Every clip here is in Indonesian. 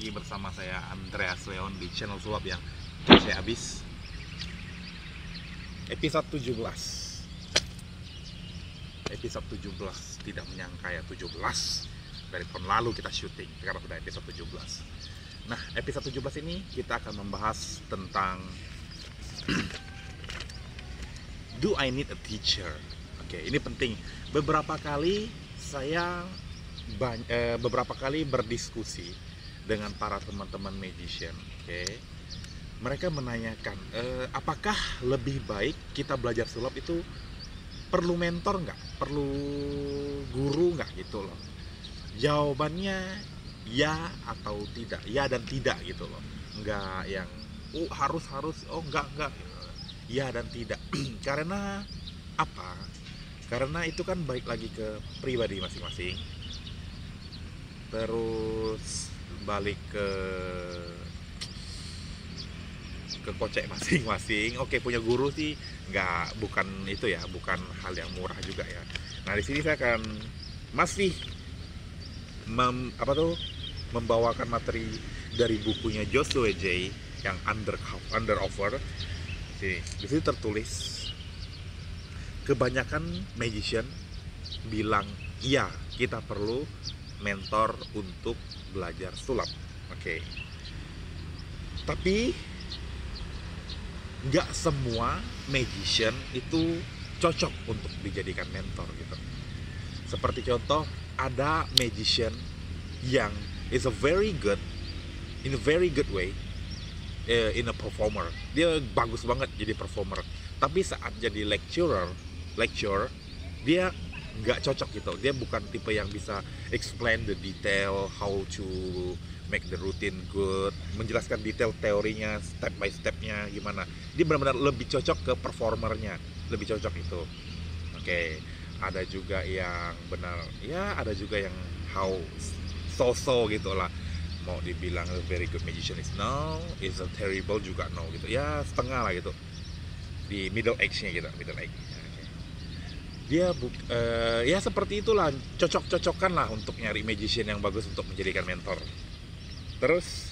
lagi bersama saya Andreas Leon di channel sulap yang kece abis. Episode 17. Episode 17, tidak menyangka ya 17. Dari tahun lalu kita syuting, sekarang sudah episode 17. Nah, episode 17 ini kita akan membahas tentang Do I need a teacher? Oke, ini penting. Beberapa kali saya beberapa kali berdiskusi dengan para teman-teman magician, oke. Mereka menanyakan, apakah lebih baik kita belajar sulap itu perlu mentor nggak, perlu guru nggak gitu loh. Jawabannya ya atau tidak, ya dan tidak gitu loh. Nggak yang harus oh nggak, ya dan tidak. Karena apa? Karena itu kan balik lagi ke pribadi masing-masing. Terus balik ke kocek masing-masing. Oke, punya guru sih bukan itu ya, bukan hal yang murah juga ya. Nah, di sini saya akan masih membawakan materi dari bukunya Joshua J yang Undercover. Di sini tertulis kebanyakan magician bilang iya, kita perlu mentor untuk belajar sulap. Oke. Tapi nggak semua magician itu cocok untuk dijadikan mentor gitu. Seperti contoh, ada magician yang is a very good way in a performer. Dia bagus banget jadi performer. Tapi saat jadi lecturer, dia nggak cocok gitu. Dia bukan tipe yang bisa explain the detail, how to make the routine good, menjelaskan detail teorinya, step by stepnya gimana. Dia benar-benar lebih cocok ke performernya, lebih cocok itu. Oke, ada juga yang ada juga yang how so gitu lah. Mau dibilang a very good magician is no, is a terrible juga no gitu. Ya setengah lah gitu. Di middle age-nya gitu, middle age. Dia ya seperti itulah, cocok-cocokan lah untuk nyari magician yang bagus untuk menjadikan mentor. Terus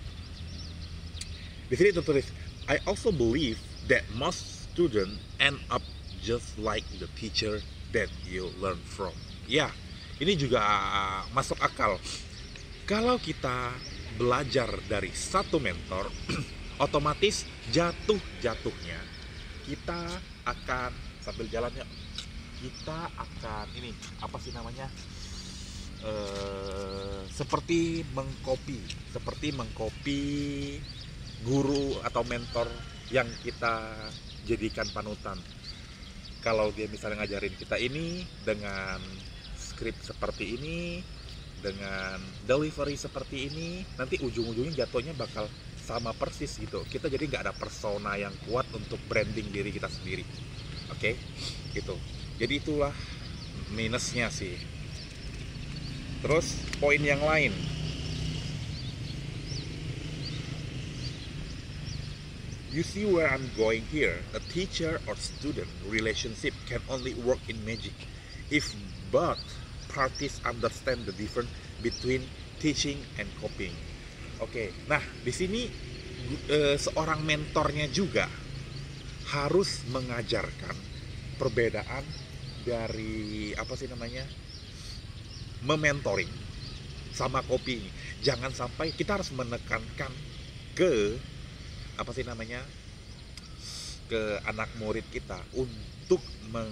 di sini tertulis, I also believe that most students end up just like the teacher that you learn from. Ya, ini juga masuk akal. Kalau kita belajar dari satu mentor, otomatis jatuhnya kita akan sambil jalannya kita akan seperti mengcopy guru atau mentor yang kita jadikan panutan. Kalau dia misalnya ngajarin kita ini dengan skrip seperti ini, dengan delivery seperti ini, nanti ujung-ujungnya jatuhnya bakal sama persis gitu. Kita jadi nggak ada persona yang kuat untuk branding diri kita sendiri. Oke, gitu. Jadi itulah minusnya sih. Terus poin yang lain, you see where I'm going here. A teacher or student relationship can only work in magic if both parties understand the difference between teaching and copying. Oke, nah di sini seorang mentornya juga harus mengajarkan perbedaan dari mementoring sama copying. Jangan sampai kita harus menekankan ke ke anak murid kita untuk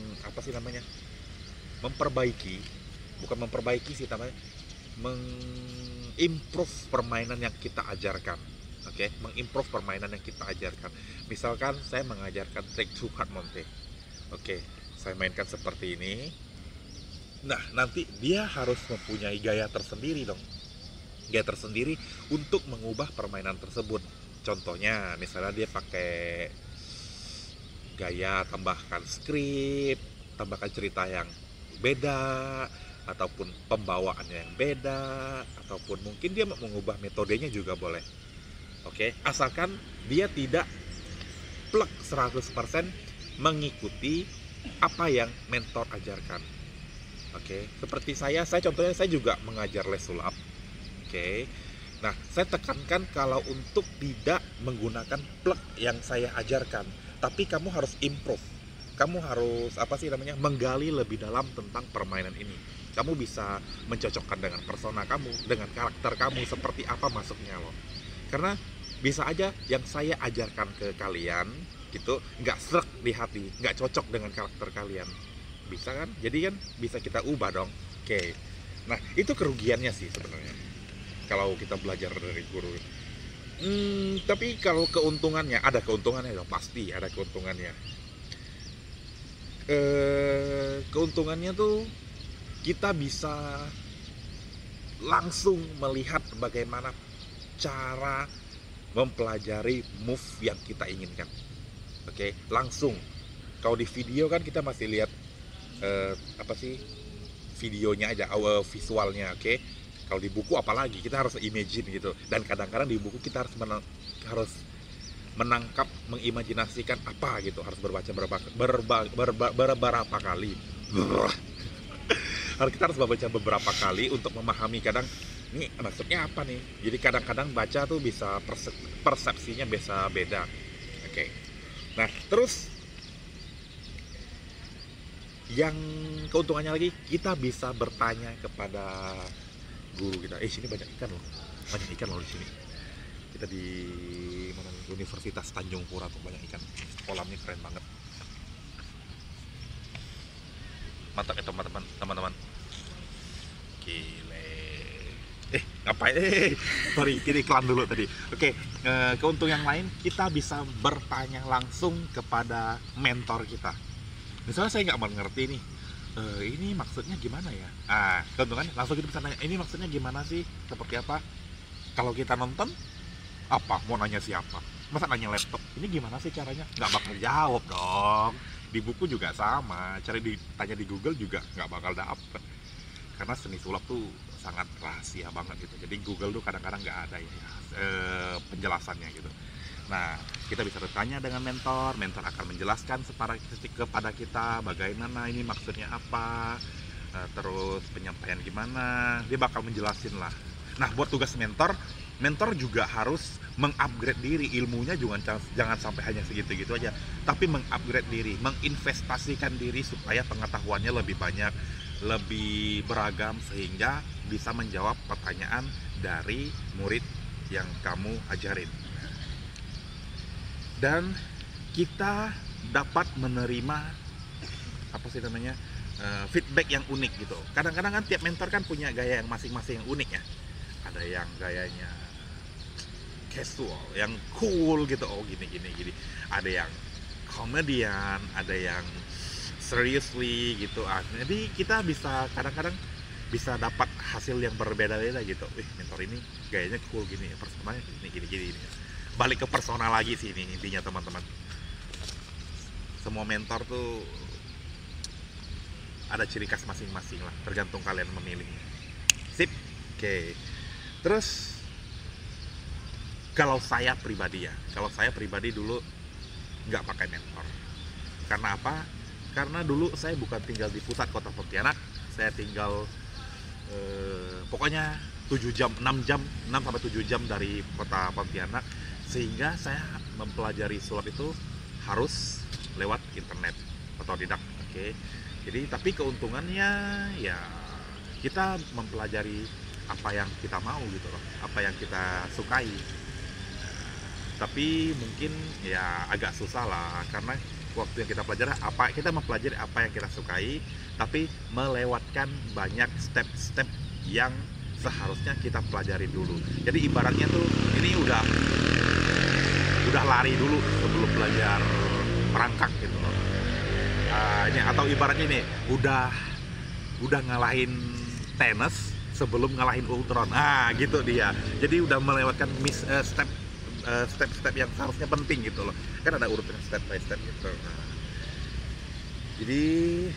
mengimprove permainan yang kita ajarkan. Oke, mengimprove permainan yang kita ajarkan. Misalkan saya mengajarkan trik two card monte. Oke, saya mainkan seperti ini. Nah, nanti dia harus mempunyai gaya tersendiri dong. Gaya tersendiri untuk mengubah permainan tersebut. Contohnya, misalnya dia pakai gaya tambahkan skrip, tambahkan cerita yang beda, ataupun pembawaannya yang beda, ataupun mungkin dia mengubah metodenya juga boleh. Oke, asalkan dia tidak plek 100% mengikuti apa yang mentor ajarkan. Oke, seperti saya contohnya saya juga mengajar les sulap. Oke, Nah, saya tekankan kalau untuk tidak menggunakan plug yang saya ajarkan, tapi kamu harus improve. Kamu harus menggali lebih dalam tentang permainan ini. Kamu bisa mencocokkan dengan persona kamu, dengan karakter kamu, seperti apa masuknya loh. Karena bisa aja yang saya ajarkan ke kalian gitu nggak srek di hati, nggak cocok dengan karakter kalian. Bisa kan? Jadi kan bisa kita ubah dong. Oke. Nah, itu kerugiannya sih sebenarnya kalau kita belajar dari guru. Tapi kalau keuntungannya, ada keuntungannya dong, pasti ada keuntungannya. Keuntungannya tuh kita bisa langsung melihat bagaimana cara mempelajari move yang kita inginkan. Oke, langsung. Kalau di video kan kita masih lihat videonya aja, visualnya, oke. Kalau di buku apalagi kita harus imagine gitu, dan kadang-kadang di buku kita harus menangkap, mengimajinasikan apa gitu, harus berbaca beberapa kali. Kita harus membaca beberapa kali untuk memahami kadang ini maksudnya apa nih. Jadi kadang-kadang baca tuh bisa persepsinya bisa beda. Oke. Nah, terus yang keuntungannya lagi, kita bisa bertanya kepada guru kita. Sini banyak ikan loh di sini. Kita di mana nih? Universitas Tanjung Pura tuh banyak ikan. Kolamnya keren banget. Mantap ya teman-teman. Gile. Ngapain? Sorry, ini iklan dulu tadi. Oke, keuntungan yang lain, kita bisa bertanya langsung kepada mentor kita. Misalnya saya nggak mengerti nih, ini maksudnya gimana ya? Keuntungannya langsung kita bisa nanya, ini maksudnya gimana sih? Seperti apa? Kalau kita nonton, apa? Mau nanya siapa? Masa nanya laptop? Ini gimana sih caranya? Nggak bakal jawab dong. Di buku juga sama, tanya di Google juga nggak bakal dapet. Karena seni sulap tuh sangat rahasia banget gitu. Jadi Google tuh kadang-kadang nggak ada ya penjelasannya gitu. Nah, kita bisa bertanya dengan mentor akan menjelaskan kepada kita bagaimana ini maksudnya apa, terus penyampaian gimana, dia bakal menjelasin lah. Nah, buat tugas mentor juga harus mengupgrade diri, ilmunya jangan sampai hanya segitu-gitu aja, tapi mengupgrade diri, menginvestasikan diri supaya pengetahuannya lebih banyak, lebih beragam, sehingga bisa menjawab pertanyaan dari murid yang kamu ajarin. Dan kita dapat menerima feedback yang unik gitu. Kadang-kadang kan tiap mentor kan punya gaya yang masing-masing yang unik ya. Ada yang gayanya casual, yang cool gitu, gini. Ada yang komedian, ada yang seriously gitu. Jadi kita bisa kadang-kadang bisa dapat hasil yang berbeda-beda gitu. Mentor ini gayanya cool gini, personanya gini. Balik ke persona lagi sih ini intinya teman-teman. Semua mentor tuh ada ciri khas masing-masing lah, tergantung kalian memilih. Sip. Oke. Terus kalau saya pribadi dulu nggak pakai mentor. Karena apa? Karena dulu saya bukan tinggal di pusat kota Pontianak, saya tinggal pokoknya 6 sampai 7 jam dari kota Pontianak, sehingga saya mempelajari sulap itu harus lewat internet, otodidak. Oke. Jadi tapi keuntungannya ya kita mempelajari apa yang kita mau gitu loh, apa yang kita sukai. Tapi mungkin ya agak susah lah, karena waktu yang kita mempelajari apa yang kita sukai, tapi melewatkan banyak step-step yang seharusnya kita pelajari dulu. Jadi ibaratnya tuh ini udah lari dulu sebelum belajar merangkak gitu loh. Atau ibaratnya ini udah ngalahin tenis sebelum ngalahin ultron. Gitu dia. Jadi udah melewatkan step-step yang seharusnya penting gitu loh. Kan ada urutan step by step gitu. Jadi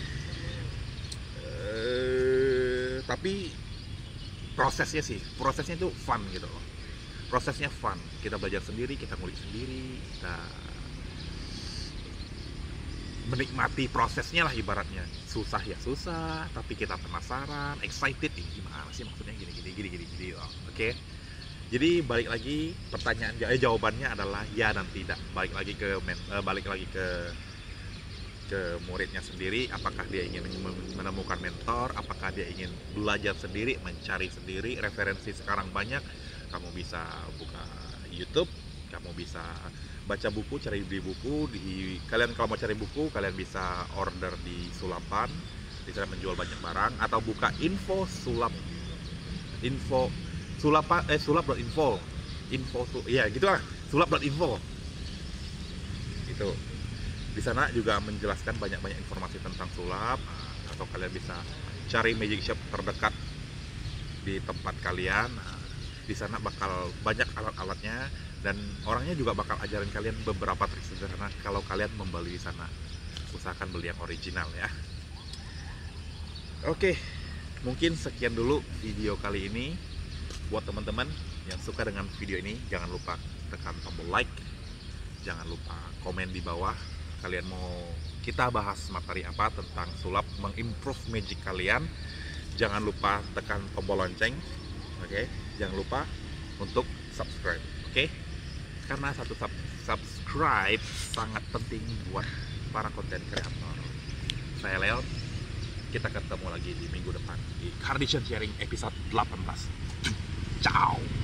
tapi prosesnya itu fun gitu loh. Prosesnya fun, kita belajar sendiri, kita ngulik sendiri, kita menikmati prosesnya lah ibaratnya. Susah ya susah, tapi kita penasaran, excited, gimana sih maksudnya gini. Oke. Jadi balik lagi jawabannya adalah ya dan tidak. Balik lagi ke muridnya sendiri, apakah dia ingin menemukan mentor, apakah dia ingin belajar sendiri, mencari sendiri. Referensi sekarang banyak, kamu bisa buka YouTube, kamu bisa baca buku, cari di buku. Kalian kalau mau cari buku, kalian bisa order di Sulapan, di sana menjual banyak barang, atau buka info sulap.info, ya gitu lah, sulap.info itu. Di sana juga menjelaskan banyak informasi tentang sulap, atau kalian bisa cari magic shop terdekat di tempat kalian. Di sana bakal banyak alat-alatnya, dan orangnya juga bakal ajarin kalian beberapa trik sederhana kalau kalian membeli di sana. Usahakan beli yang original ya. Oke, mungkin sekian dulu video kali ini. Buat teman-teman yang suka dengan video ini, jangan lupa tekan tombol like, jangan lupa komen di bawah kalian mau kita bahas materi apa tentang sulap, mengimprove magic kalian. Jangan lupa tekan tombol lonceng, oke? Jangan lupa untuk subscribe, oke? Karena satu subscribe sangat penting buat para konten kreator. Saya Leon, kita ketemu lagi di minggu depan di Kardashian Sharing episode 18. Ciao.